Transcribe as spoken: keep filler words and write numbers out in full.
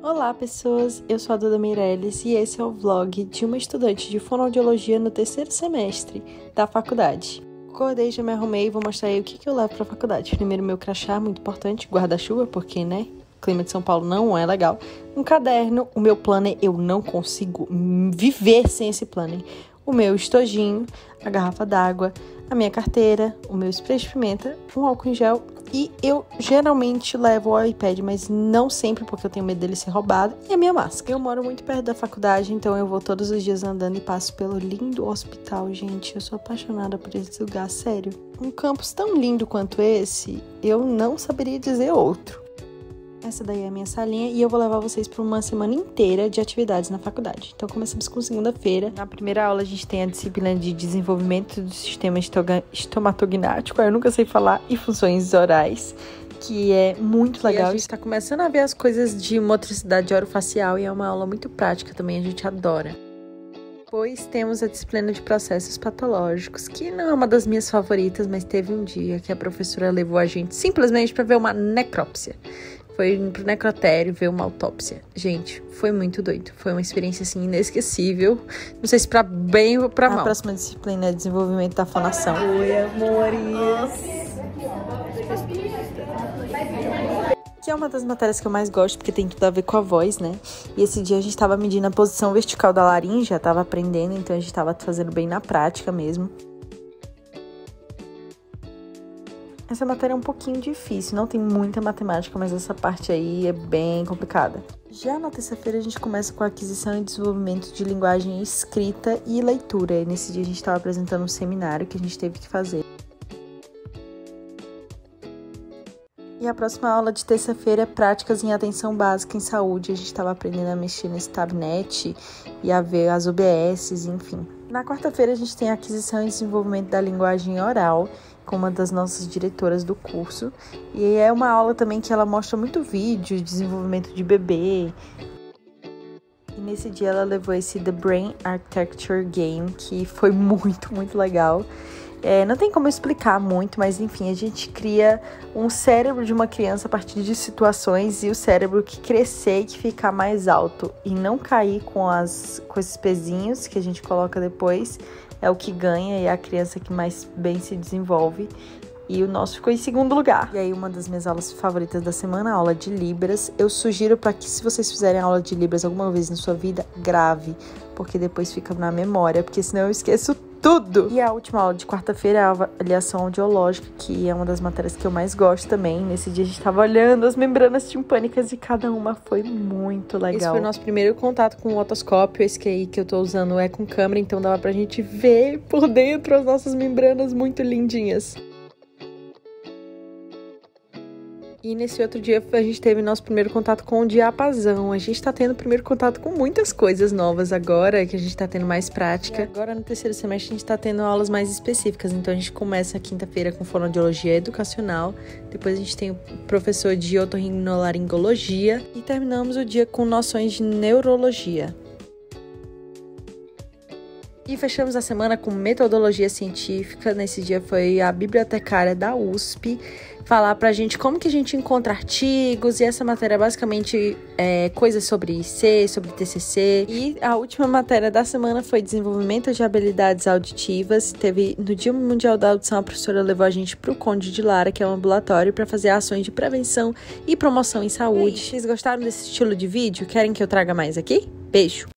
Olá pessoas, eu sou a Duda Meirelles e esse é o vlog de uma estudante de fonoaudiologia no terceiro semestre da faculdade. Acordei, já me arrumei e vou mostrar aí o que, que eu levo pra faculdade. Primeiro meu crachá, muito importante, guarda-chuva, porque né, o clima de São Paulo não é legal. Um caderno, o meu planner, eu não consigo viver sem esse planner. O meu estojinho, a garrafa d'água, a minha carteira, o meu spray de pimenta, um álcool em gel. E eu geralmente levo o iPad, mas não sempre, porque eu tenho medo dele ser roubado. E a minha máscara. Eu moro muito perto da faculdade, então eu vou todos os dias andando e passo pelo lindo hospital, gente. Eu sou apaixonada por esse lugar, sério. Um campus tão lindo quanto esse, eu não saberia dizer outro. Essa daí é a minha salinha e eu vou levar vocês para uma semana inteira de atividades na faculdade. Então começamos com segunda-feira. Na primeira aula a gente tem a disciplina de desenvolvimento do sistema estomatognático, eu nunca sei falar, e funções orais, que é muito legal. E a gente está começando a ver as coisas de motricidade orofacial e é uma aula muito prática também, a gente adora. Depois temos a disciplina de processos patológicos, que não é uma das minhas favoritas, mas teve um dia que a professora levou a gente simplesmente para ver uma necrópsia. Foi pro necrotério ver uma autópsia. Gente, foi muito doido. Foi uma experiência, assim, inesquecível. Não sei se pra bem ou pra mal. A próxima disciplina é desenvolvimento da fonação. Oi, amores! Que é uma das matérias que eu mais gosto, porque tem tudo a ver com a voz, né? E esse dia a gente tava medindo a posição vertical da laringe, tava aprendendo, então a gente tava fazendo bem na prática mesmo. Essa matéria é um pouquinho difícil, não tem muita matemática, mas essa parte aí é bem complicada. Já na terça-feira a gente começa com a aquisição e desenvolvimento de linguagem escrita e leitura. E nesse dia a gente estava apresentando um seminário que a gente teve que fazer. E a próxima aula de terça-feira é práticas em atenção básica em saúde. A gente estava aprendendo a mexer nesse tablet e a ver as O B S, enfim. Na quarta-feira a gente tem a aquisição e desenvolvimento da linguagem oral, com uma das nossas diretoras do curso. E é uma aula também que ela mostra muito vídeo de desenvolvimento de bebê. E nesse dia ela levou esse The Brain Architecture Game, que foi muito, muito legal. É, não tem como eu explicar muito, mas enfim, a gente cria um cérebro de uma criança a partir de situações e o cérebro que crescer e que ficar mais alto e não cair com, as, com esses pezinhos que a gente coloca depois, é o que ganha e é a criança que mais bem se desenvolve. E o nosso ficou em segundo lugar. E aí uma das minhas aulas favoritas da semana, a aula de Libras. Eu sugiro para que se vocês fizerem aula de Libras alguma vez na sua vida, grave, porque depois fica na memória, porque senão eu esqueço tudo. E a última aula de quarta-feira é a avaliação audiológica, que é uma das matérias que eu mais gosto também. Nesse dia a gente tava olhando as membranas timpânicas e cada uma foi muito legal. Esse foi o nosso primeiro contato com o otoscópio. Esse que aí que eu tô usando é com câmera, então dava pra gente ver por dentro as nossas membranas muito lindinhas. E nesse outro dia a gente teve nosso primeiro contato com o diapasão. A gente tá tendo o primeiro contato com muitas coisas novas agora, que a gente tá tendo mais prática. E agora no terceiro semestre a gente tá tendo aulas mais específicas. Então a gente começa quinta-feira com fonoaudiologia educacional. Depois a gente tem o professor de otorrinolaringologia. E terminamos o dia com noções de neurologia. E fechamos a semana com metodologia científica. Nesse dia foi a bibliotecária da U S P falar pra gente como que a gente encontra artigos. E essa matéria é basicamente é, coisas sobre I C, sobre T C C. E a última matéria da semana foi desenvolvimento de habilidades auditivas. Teve no Dia Mundial da Audição, a professora levou a gente pro Conde de Lara, que é um ambulatório, para fazer ações de prevenção e promoção em saúde. E aí, vocês gostaram desse estilo de vídeo? Querem que eu traga mais aqui? Beijo!